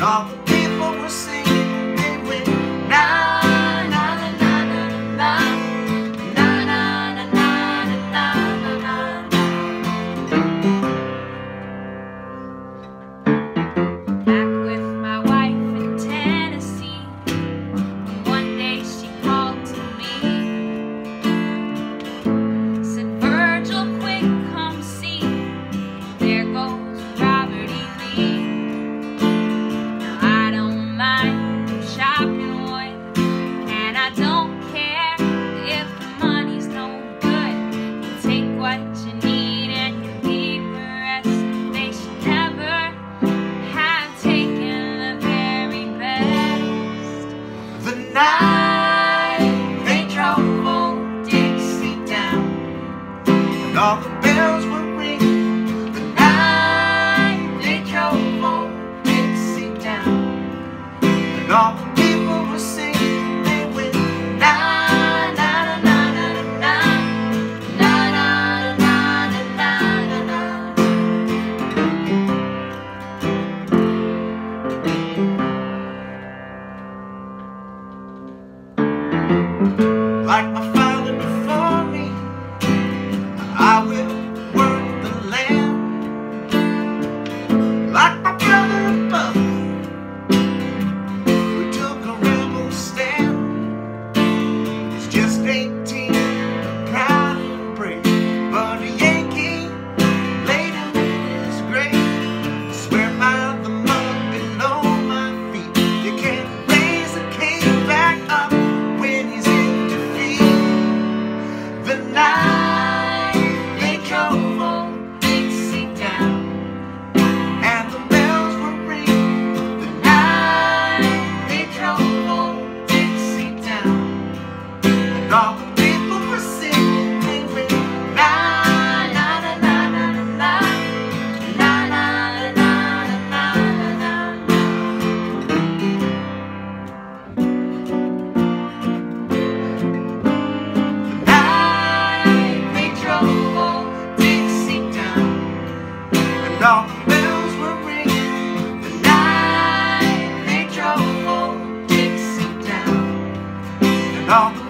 all the people were singing, they went na na na na na na na na na na na. Back with my wife in Tennessee, one day she called to me, said, "Virgil, quick, come see, there goes Robert E. Lee." Now I don't mind shopping wood, and I don't care if the money's no good. You take what you need and you leave the rest. They should never have taken the very best. The night they drove old Dixie down, and all the bells were ringing. The night they drove old Dixie down, and all the people were singing, they went na na na na na na na na na na na na. Like my father before me, I will work the land. Like my brother above me, who took a rebel stand. He's just 18, proud and brave, but a Yankee laid him in his grave. I swear by the mud below my feet, you can't raise a king back up when he's in defeat. The night they drove old Dixie down, and the bells were ringing. The night they drove old Dixie down, and all the people were singing, they went na na na na na na na na na na na na. The night they drove old Dixie down, and all the bells were ringing. The night they drove old Dixie down, and all the